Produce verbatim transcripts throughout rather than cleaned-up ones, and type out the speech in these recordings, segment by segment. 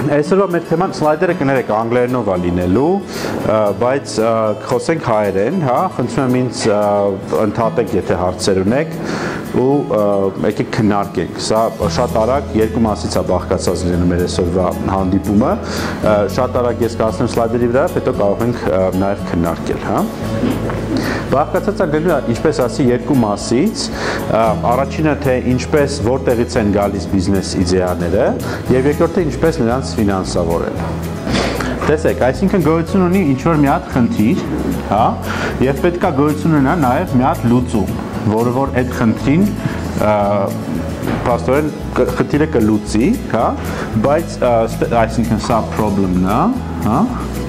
Այսօրվա մեր թեման սլայդերը կներեք անգլերենով է լինելու, բայց խոսենք հայերեն, հա, խնդրում եմ ինձ ընդհատեք, եթե հարցեր ունեք ու եկեք քննարկենք։ Սա շատ արագ երկու մասից է բաղկացած լինելու մեր այսօրվա հանդիպումը։ Շատ արագ ես կհասնեմ սլայդերի վրա, հետո կարող ենք նաև քննարկել, հա։ Բաղկացած է լինելու, ինչպես ասի, երկու մասից։ Առաջինը թե ինչպես որտեղից են գալիս բիզնես իդեաները, եւ երկրորդը ինչպես նրանց ֆինանսավորել։ Տեսեք, այսինքն գոյություն ունի ինչ-որ մի հատ խնդիր, հա, եւ պետքա գոյություն ունենա նաեւ մի հատ լուծում, որը որ այդ խնդրին փաստորեն խնդիրը կլուծի, հա, բայց այսինքն սա problem-ն է, հա,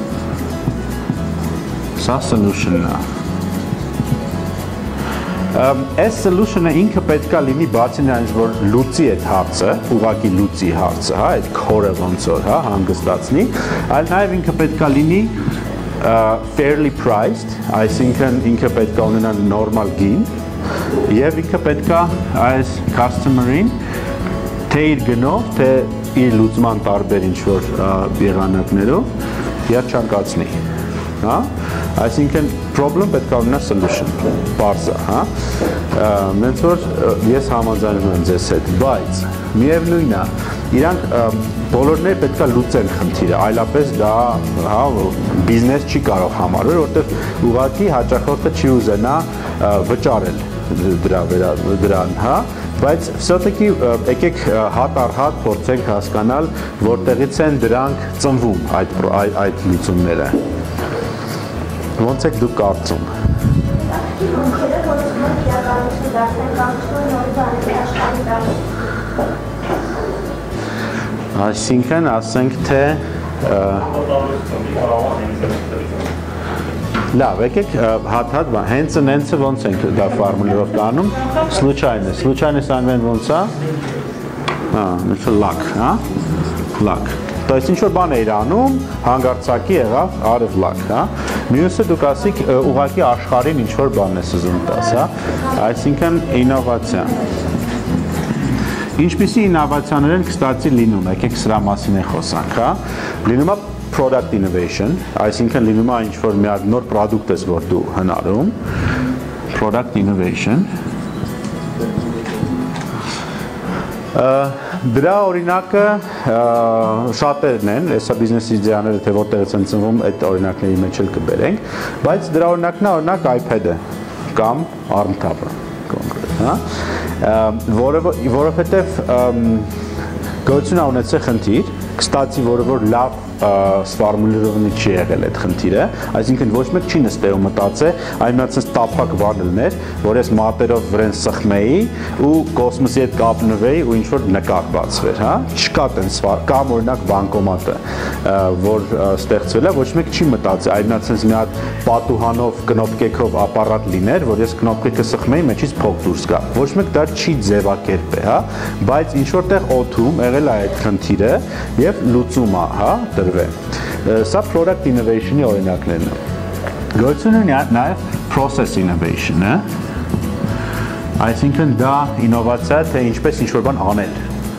սա solution-ն է։ Այս solution-ը ինքը պետքա լինի բացի նրանից, որ լուծի այդ հարցը, ուղղակի լուծի հարցը, հա, այդ core-ը ոնց որ, հա, հանգստացնի, այլ նաև ինքը պետքա լինի fairly priced, այսինքն ինքը պետքա ունենա նորմալ գին, եւ ինքը պետքա այս customer-ին թե իր գնով, թե իր լուծման տարբեր ինչ-որ եղանակներով երջանկացնի, հա, այսինքն problem պետքա ունենա solution, բարձր, հա, նենց որ ես համաձայնում եմ ձեզ հետ, բայց միևնույնն է, իրանք բոլորները պետքա լուծեն խնդիրը, այլապես դա, հա, բիզնես չի կարող համարվել, որտեղ ուղղակի հաճախորդը չի ուզենա վճարել դրան, հա, բայց все-таки եկեք հատ առ հատ փորձենք հասկանալ, որտեղից են դրանք ծնվում այդ այդ լուծումները։ Ոնց եք դուք կարծում։ Այսինքն ասենք թե լավ, եկեք հատ-հատ հենց նենցը ոնց ենք դա ֆորմուլերով կանում, случайно, случайность անվեն ոնց է, հա, luck, հա, luck։ То есть ինչ-որ բան էիր անում, հանգարցակի եղավ, out of luck, հա։ Մյուսը դուք ասիք ուղղակի աշխարհին ինչ-որ բան ես ուզում տաս, հա։ Այսինքն ինովացիա։ Ինչպիսի ինովացիաներ են, կստացի լինում, եկեք սրա մասին է խոսանք, հա։ Լինում է product innovation, այսինքն լինում է ինչ-որ մի հատ նոր product ես, որ դու հնարում, product innovation։ Դրա օրինակը շատերն են, հեսա բիզնես իդեաները թե որտեղից են ծնվում, այդ օրինակների մեջ էլ կբերենք, բայց դրա օրինակն է օրինակ iPad-ը կամ ARM-ը կոնկրետ, հա, որովհետև գոյություն է ունեցել խնդիր, կստացի, որը որ լավ սվարմուլիրովնի չի եղել այդ խնդիրը, այսինքն ոչ մեկ չի նստել ու մտածել, այն մնացած տափակ բան լներ, որ ես մատերով վրեն սխմեի ու կոսմոսի հետ կապնվեի ու ինչ-որ նկար բացվեր, հա, չկա տենց կամ օրինակ բանկոմատը, որ ստեղծվել է, ոչ մեկ չի մտածել, այն մնացած մի հատ պատուհանով, կնոպկեքով ապարատ լիներ, որ ես կնոպկեքը սխմեի, մեջից փող դուրս գա, ոչ մեկ դա չի ձևակերպել, հա, բայց ինչ-որտեղ օդում եղել է այդ խնդիրը եւ լուծում է, հա, Սա product innovation-ի օրինակներն են։ Գոյություն ունի նաև process innovation-ը, այսինքն դա ինովացիա թե ինչպես ինչ-որ բան անել։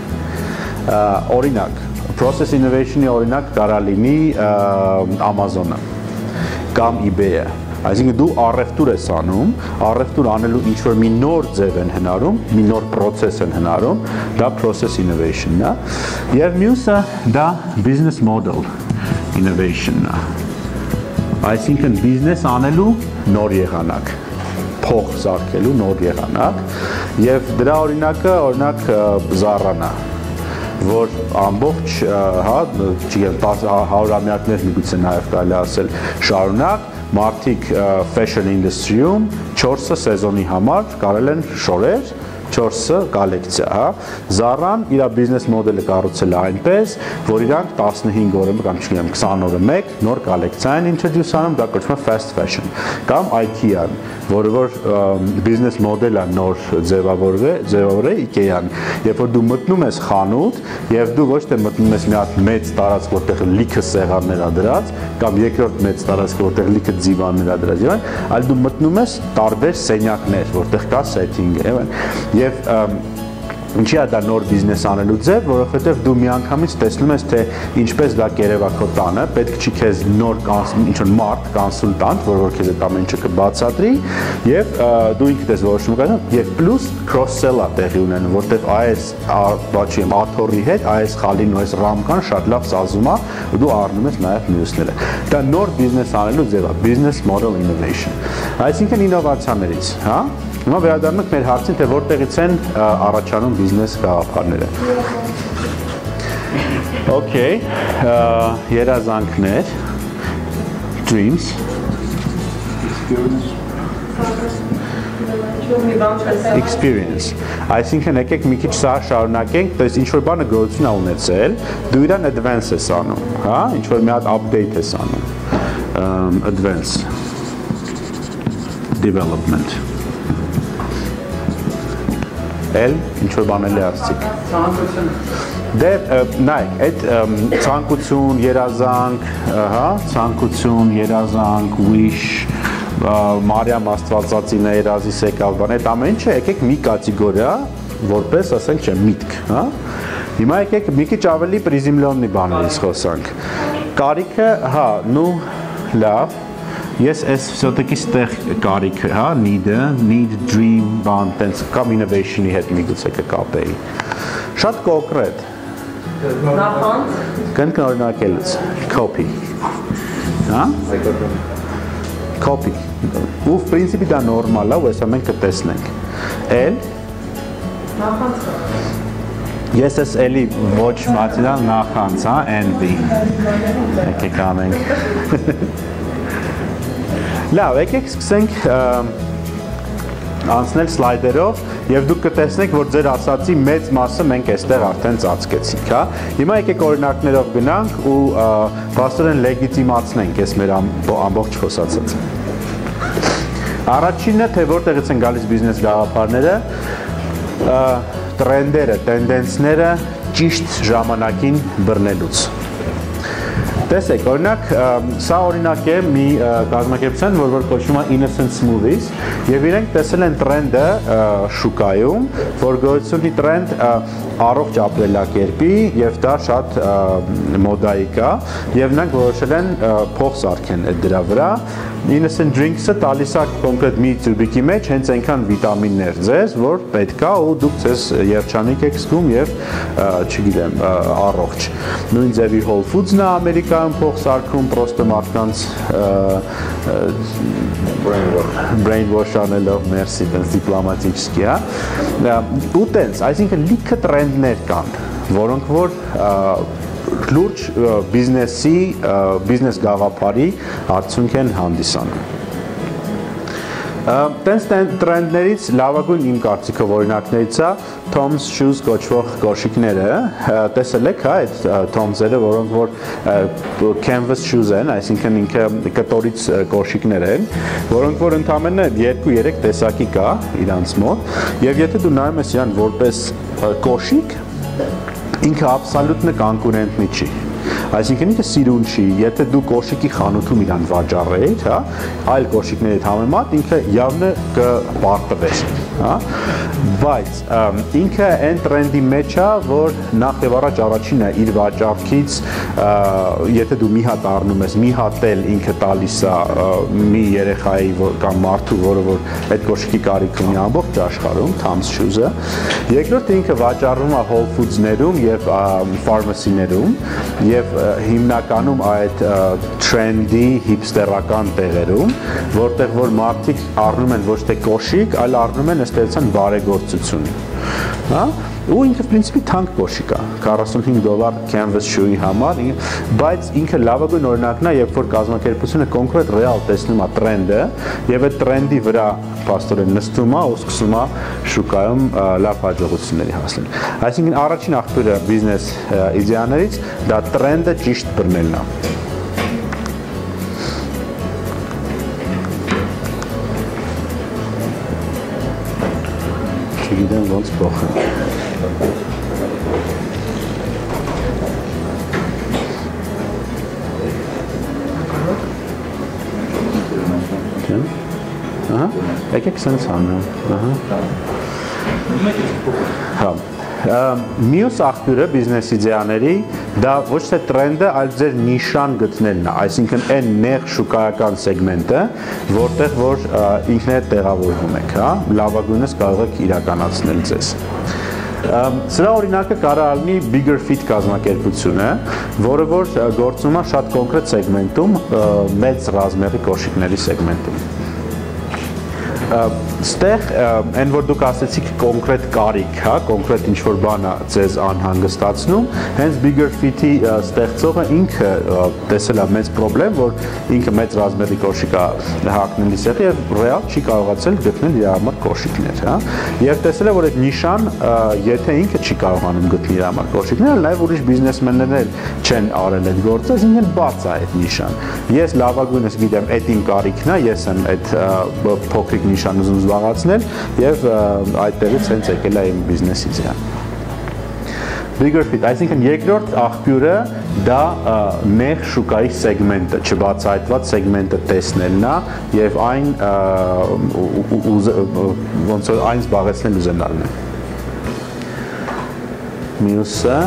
Օրինակ, process innovation-ի օրինակ կարա լինի Amazon-ը կամ eBay-ը։ Այսինքն դու առևտուր ես անում, առևտուր անելու ինչ-որ մի նոր ձև են հնարում, մի նոր process են հնարում, դա process innovation-ն է, եւ մյուսը դա business model innovation-ն է։ Այսինքն բիզնես անելու նոր եղանակ, փող սարքելու նոր եղանակ, եւ դրա օրինակը օրինակ Zara-ն է, որ ամբողջ, հա, չգիտեմ, հարյուրամյակներ միգուցե նաեւ կարելի ասել շարունակ մարդիկ fashion industry-ում չորսը սեզոնի համար կարել են շորեր, չորսը կոլեկցիա, հա։ Zara-ն իր բիզնես մոդելը կառուցել է այնպես, որ իրանք տասնհինգ օրը կամ չգիտեմ քսան օրը մեկ նոր կոլեկցիա են introduce անում, դա կոչվում է fast fashion, կամ IKEA-ն, որը որ բիզնես մոդելը նոր ձևավորվել, ձևավորել IKEA-ն, երբ որ դու մտնում ես խանութ եւ դու ոչ թե մտնում ես մի հատ մեծ տարածք, որտեղ լիքը սեղաններ ա դրած, կամ երկրորդ մեծ տարածք, որտեղ լիքը դիվաններ ա դրած, եւ այլ դու մտնում ես տարբեր սենյակներ, որտեղ կա setting, եւ Եվ Ինչի՞ է դա նոր բիզնես անելու ձև, որովհետև դու միանգամից տեսնում ես, թե ինչպես դա կերևա քո տանը, պետք չի քեզ նոր ինչ-որ մարդ, կոնսուլտանտ, որ որ քեզ այդ ամեն ինչը կբացատրի, եւ դու ինքդ ես որոշում կայանում, եւ պլյուս cross-sell-ա տեղի ունենում, որտեղ այս բաչի աթոռի հետ այս խալին ու այս ռամկան շատ լավ սազում է, ու դու առնում ես նաեւ մյուսները։ Դա նոր բիզնես անելու ձև է, business model innovation։ Այսինքն ինովացիաներից, հա? Հիմա վերադառնանք մեր հարցին, թե որտեղից են առաջանում բիզնես գաղափարները։ Okay, երազանքներ, dreams, experience։ Այսինքն եկեք մի քիչ սա շարունակենք, то есть ինչ որ բանը գոյություն ա ունեցել, դու իրան advance ես անում, հա, ինչ որ մի հատ update ես անում, advance development։ Էլ ինչ որ բանել է ասցիկ։ Ցանկություն։ Դե նայեք, այդ ցանկություն, երազանք, հա, ցանկություն, երազանք, wish, Մարիամ Աստվածածին է երազիս եկավ բան, այդ ամեն ինչը եկեք մի կատեգորիա, որպես ասենք չէ, միտք, հա։ Հիմա եկեք մի քիչ ավելի պրիզմլոնի բաներից խոսանք։ Կարիքը, հա, նու լավ Ես ես все-таки ստեղ կարիքը, հա, need-ը, need, dream, բան, տենց կամ innovation-ի հետ միգուցե կկապեի։ Շատ կոնկրետ։ Նախանձ։ Կնկարնակելուց, copy։ Հա? Copy։ Ու в принципе դա նորմալ է, ու հեսա մենք կտեսնենք։ Էլ Նախանձ։ Ես ես էլի ոչ մատիալ նախանձ, հա, envy։ Եկեք անենք։ Լավ, եկեք սկսենք անցնել սլայդերով եւ դուք կտեսնեք, որ ձեր ասացի մեծ մասը մենք այստեղ արդեն ծածկեցինք, հա։ Հիմա եկեք օրինակներով գնանք ու բաստորեն լեգիտիմացնենք այս մեր ամբողջ խոսածը։ Առաջինը, թե որտեղից են գալիս բիզնես գաղափարները, տրենդերը, տենդենսները ճիշտ ժամանակին բռնելուց։ Տեսեք, օրինակ, սա օրինակ է մի կազմակերպության, որ որ կոչվում է Innocent Smoothies, եւ իրենք տեսել են տրենդը շուկայում, որ գոյությունի տրենդ առողջ ապրելակերպի եւ դա շատ մոդայիկ է, եւ նրանք որոշել են փող սարքեն այդ դրա վրա։ Innocent Drinks-ը տալիս է կոնկրետ մի ծուբիկի մեջ հենց այնքան վիտամիններ ձեզ, որ պետք է ու դուք ձեզ երջանիկ եք զգում եւ չգիտեմ, առողջ։ Նույն ձևի Whole Foods-ն է Ամերիկայում փող սարքում, պրոստը մարդկանց brainwash անելով, մերսի, տենց դիպլոմատիչսկի, հա։ Ու տենց, այսինքն լիքը տրենդներ կան, որոնք որ լուրջ բիզնեսի, բիզնես գաղափարի արդյունք են հանդիսանում։ Տենց տրենդներից լավագույն իմ կարծիքով օրինակներից է Tom's Shoes կոչվող կոշիկները, տեսել եք, հա, այդ Tom's-երը, որոնք որ canvas shoes են, այսինքն ինքը կտորից կոշիկներ են, որոնք որ ընդամենը երկու-երեք տեսակի կա իրանց մոտ, եւ եթե դու նայում ես իրան որպես կոշիկ, ինքը абսոլյուտն կոնկուրենտնի չի։ Այսինքն ինքը սիրուն չի, եթե դու կոշիկի խանութում իրան վաճառեիր, հա, այլ կոշիկների հետ համեմատ ինքը явно կպարտվեր, հա, բայց ինքը այն տրենդի մեջ է, որ նախ եւ առաջ առաջինը իր վաճառքից, եթե դու մի հատ առնում ես, մի հատ էլ ինքը տալիս է մի երեխայի կամ մարդու, որը որ այդ կոշիկի կարիք ունի ամբողջ աշխարհում, Tom's Shoes-ը, երկրորդը ինքը վաճառվում է Whole Foods-ներում եւ pharmacy-ներում եւ հիմնականում այդ trendy hipsterական տեղերում, որտեղ որ մարդիկ առնում են ոչ թե կոշիկ, այլ առնում են ըստեղցան բարեգործություն, հա, ու ինքը в принципе թանկ կոշիկ է, քառասունհինգ դոլար canvas shoe-ի համար, բայց ինքը լավագույն օրինակն է, երբ որ կազմակերպությունը կոնկրետ ռեալ տեսնում է տրենդը եւ այդ տրենդի վրա փաստորեն նստում է ու սկսում է շուկայում լավ հաջողությունների հասնել։ Այսինքն առաջին աղբյուրը բիզնես իդեաներից դա տրենդը ճիշտ բռնելն է։ Չգիտեմ ոնց փոխեմ։ Ահա, եկեք սենց անեմ, ահա։ Հա, Մյուս աղբյուրը բիզնես իդեաների դա ոչ թե տրենդը, այլ ձեր նիշան գտնելն է, այսինքն այն նեղ շուկայական սեգմենտը, որտեղ որ ինքն է տեղավորվում եք, հա, լավագույնս կարող եք իրականացնել ձեզ։ Սրա օրինակը կարող լինի bigger fit կազմակերպությունը, որը որ գործում է շատ կոնկրետ սեգմենտում, մեծ ռազմերի կոշիկների սեգմենտում։ Ստեղ այն որ դուք ասեցիք կոնկրետ կարիք, հա, կոնկրետ ինչ-որ բան է ձեզ անհանգստացնում, հենց bigger fit-ի ստեղծողը ինքը տեսել է մեծ պրոբլեմ, որ ինքը մեծ ռազմերի կոշիկ է հակնելի սեղի եւ ռեալ չի կարողացել գտնել իր համար կոշիկներ, հա։ Եվ տեսել է, որ այդ նիշան, եթե ինքը չի կարողանում գտնել իր համար կոշիկներ, նաեւ ուրիշ բիզնեսմեններ չեն արել այդ գործը, ինքն բաց է այդ նիշան։ Ես լավագույնս գիտեմ, այդ իմ կարիքն է, ես եմ այդ փոքրիկ նիշան ուզում զբաղացնել եւ այդտեղից հենց եկել է իմ բիզնես իդեան։ Bigger fit, այսինքն երկրորդ աղբյուրը դա նեղ շուկայի սեգմենտը, չբացահայտված սեգմենտը տեսնելն է եւ այն ոնց որ այն զբաղեցնել ուզենալն է։ Մյուսը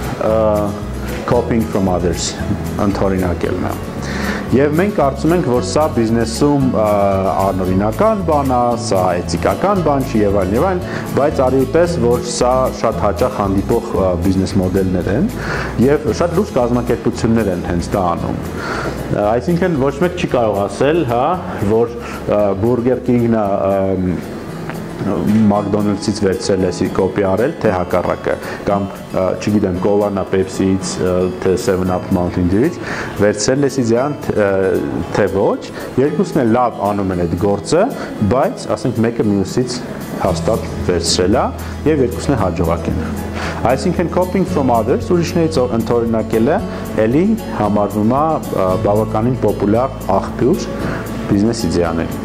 copying from others, ընդօրինակելն է։ Եվ մենք կարծում ենք, որ սա բիզնեսում անօրինական բան է, սա էթիկական բան չի եւ այլն եւ այլն, բայց արի պես, որ սա շատ հաճախ հանդիպող բիզնես մոդելներ են եւ շատ լուրջ կազմակերպություններ են հենց դա անում։ Այսինքն ոչ մեկ չի կարող ասել, հա, որ Burger King-ն է McDonald's-ից վերցրել էսի կոպի արել, թե հակառակը, կամ չգիտեմ, Cola-նա Pepsi-ից, թե seven up Mountain Dew-ից վերցրել էսի ձյան, թե ոչ, երկուսն էլ լավ անում են այդ գործը, բայց ասենք մեկը մյուսից հաստատ վերցրել է եւ երկուսն էլ հաջողակ են։ Այսինքն copying from others, ուրիշներից ընդօրինակելը էլի համարվում է բավականին պոպուլյար աղբյուր բիզնես իդեաների։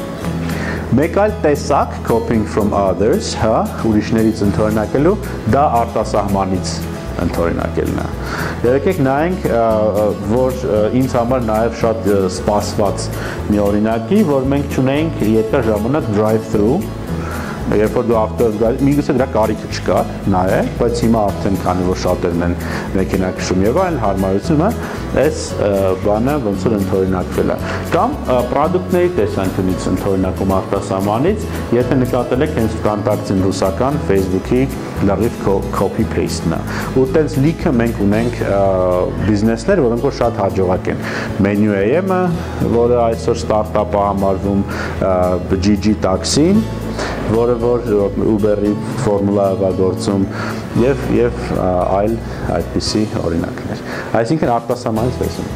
Մեկ այլ տեսակ copying from others, հա, ուրիշներից ընդօրինակելու, դա արտասահմանից ընդօրինակելն է։ Եկեք նայենք, որ ինձ համար նաև շատ սպասված մի օրինակի, որ մենք ունենք երկար ժամանակ drive-thru, երբ որ դու ավտոյով գալիս, միգուցե դրա կարիքը չկար, նաև, բայց հիմա արդեն քանի որ շատերն են մեքենա քշում եւ այլն հարմարությունը, այս բանը ոնց որ ընդօրինակվել է։ Կամ պրոդուկտների տեսանկյունից ընդօրինակում արտասահմանից, եթե նկատել եք հենց VKontakte-ին ռուսական, Facebook-ի լրիվ copy paste-ն է։ Ու տենց լիքը մենք ունենք բիզնեսներ, որոնք որ շատ հաջողակ են։ Menu A M-ը, որը այսօր ստարտափ է համարվում, G G Taxi-ն, որը որ Uber-ի ֆորմուլայով է գործում եւ եւ այլ այդպիսի օրինակներ։ Այսինքն արտասահմանից տեսում։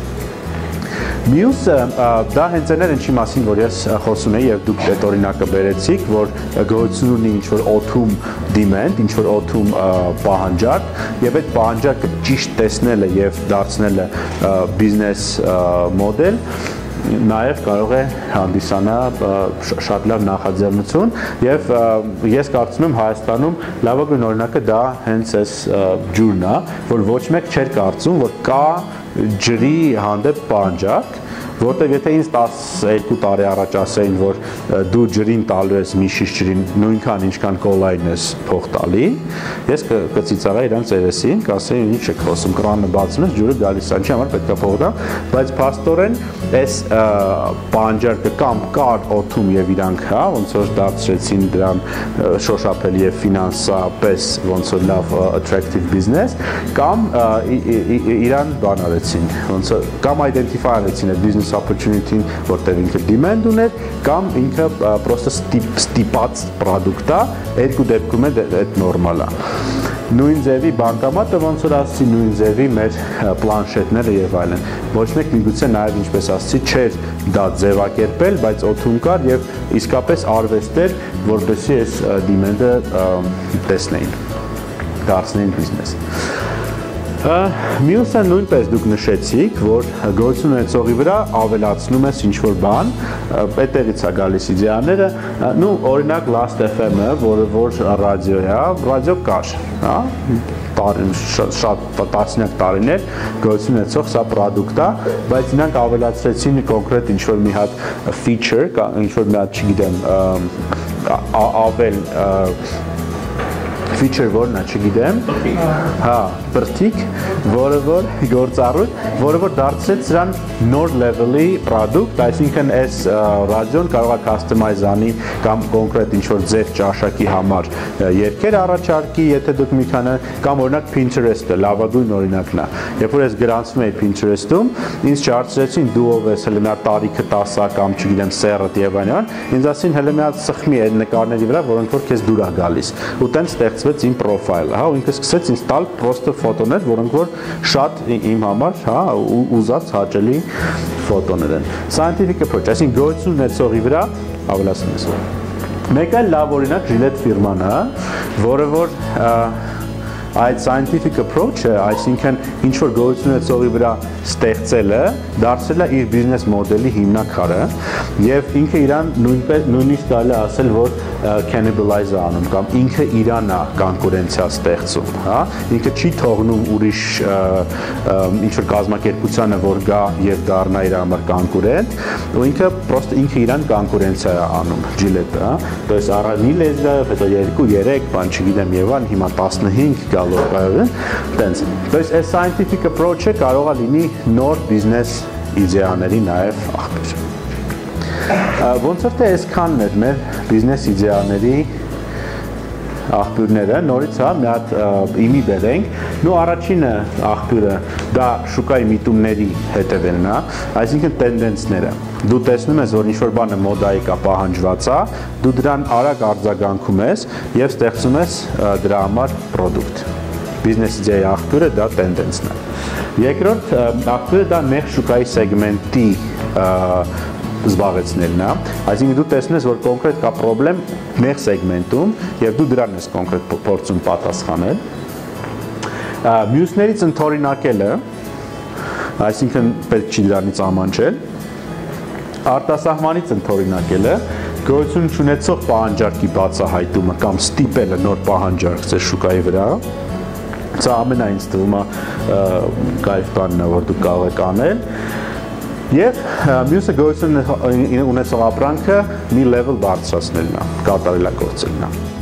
Մյուսը դա հենց այն էր ինչի մասին, որ ես խոսում եի եւ դուք այդ օրինակը բերեցիք, որ գոյություն ունի ինչ-որ օթում demand, ինչ-որ օթում պահանջարկ եւ այդ պահանջարկը ճիշտ տեսնելը եւ դարձնելը բիզնես մոդել նաև կարող է հանդիսանալ շատ լավ նախաձեռնություն եւ ես կարծում եմ Հայաստանում լավագույն օրինակը դա հենց այս ջուրն է, որ ոչ մեկ չէր կարծում, որ կա ջրի հանդեպ պահանջարկ, որտեղ եթե ինձ տասներկու տարի առաջ ասեին, որ դու ջրին տալու ես մի շիշ ջրին նույնքան ինչքան կոլային ես փող տալի, ես կծիծաղայի իրանց երեսին, կասեի ինչ եք խոսում, կրանը բացում ես, ջուրը գալիս է, ինչի համար պետք է փող տամ, բայց փաստորեն այս պահանջարկը կամ կար օթում եւ իրանք, հա, ոնց որ դարձրեցին դրան շոշափելի եւ ֆինանսապես ոնց որ լավ attractive business, կամ իրան բան արեցին, ոնց որ կամ identify արեցին այդ business opportunity-ին, որտեղ ինքը demand ուներ, կամ ինքը պրոստը ստիպած պրոդուկտ է, երկու դեպքում է այդ նորմալ է։ Նույն ձևի բանկամատը ոնց որ ասացի, նույն ձևի մեր պլանշետները եւ այլն։ Ոչ մեկ միգուցե նաեւ ինչպես ասացի, չէր դա ձևակերպել, բայց օթում կար եւ իսկապես արվեստ էր, որպեսզի այս դիմենդը տեսնեին, դարձնեին բիզնես։ Մյուսը նույնպես դուք նշեցիք, որ գոյություն ունեցողի վրա ավելացնում ես ինչ-որ բան, այդտեղից է գալիս իդեաները, նու օրինակ Last F M-ը, որը որ ռադիո է, ռադիո կար, հա, շատ տասնյակ տարիներ գոյություն ունեցող սա պրոդուկտ է, բայց նրանք ավելացրեցին կոնկրետ ինչ-որ մի հատ feature, ինչ-որ մի հատ, չգիտեմ, ավել feature որն է, չգիտեմ։ Հա, բրթիկ, որը որ գործառույթ, որը որ դարձրեց սրան նոր level-ի product, այսինքն այս ռադիոն կարող է customize անի կամ կոնկրետ ինչ-որ ձեր ճաշակի համար երգեր առաջարկի, եթե դուք մի քանի կամ օրինակ Pinterest-ը լավագույն օրինակն է։ Երբ որ ես գրանցում էի Pinterest-ում, ինձ չհարցրեցին դու ով ես, հələ մի հատ տարիքը տասը կամ չգիտեմ սերդ եւ այլն, ինձ ասին հələ մի հատ սխմի այդ նկարների վրա, որոնք որ քեզ դուր է գալիս։ Ու տենց ստեղծվեց իմ պրոֆայլը, հա, ու ինքը սկսեց ինձ տալ պրոստը ֆոտոներ, որոնք որ շատ իմ համար, հա, ուզած հաճելի ֆոտոներ են։ Scientific approach, այսինքն գոյություն ունեցողի վրա ավելացնում ես։ Մեկ այլ լավ օրինակ Gillette ֆիրման է, որը որ այդ scientific approach-ը, այսինքն ինչ որ գոյություն ունեցողի վրա ստեղծելը, դարձել է իր բիզնես մոդելի հիմնաքարը եւ ինքը իրան նույնպես նույնիսկ կարելի է ասել, որ cannibalize է անում կամ ինքը իրան է կոնկուրենցիա ստեղծում, հա, ինքը չի թողնում ուրիշ ինչ որ կազմակերպությանը, որ գա եւ դառնա իր համար կոնկուրենտ, ու ինքը պրոստը ինքը իրան կոնկուրենցիա է անում Gillette-ը, հա, то есть առանցի լեզվով, հետո երկու, երեք, բան չգիտեմ եւ այլն, հիմա տասնհինգ գալով է, տենց։ То есть այս scientific approach-ը կարող է լինի նոր բիզնես իդեաների նաեւ աղբյուր։ Ոնց որ թե այսքանն էր մեր բիզնես իդեաների աղբյուրները, նորից հա մի հատ իմի բերենք, նո առաջինը աղբյուրը դա շուկայի միտումների հետևելն է, այսինքն տենդենսները։ Դու տեսնում ես, որ ինչ-որ բանը մոդայի կա, պահանջված է, դու դրան արագ արձագանքում ես եւ ստեղծում ես դրա համար product։ Բիզնես իդեայի աղբյուրը դա տենդենսն է։ Երկրորդ աղբյուրը դա նեղ շուկայի սեգմենտի զբաղեցնելն է, այսինքն դու տեսնես, որ կոնկրետ կա խնդրեմ նեղ սեգմենտում եւ դու դրան ես կոնկրետ փորձում պատասխանել։ Մյուսներից ընդօրինակելը, այսինքն պետք չի դրանից ամանչել, արտասահմանից ընդօրինակելը, գոյություն ունեցող պահանջարկի բացահայտումը կամ ստիպելը նոր պահանջարկ ձեր շուկայի վրա, սա ամենայն ինձ թվում է կայֆ բանն է, որ դու կարող եք անել։ Եվ մյուսը գոյություն ունեցող ապրանքը մի level բարձրացնելն է, կատարելագործելն է։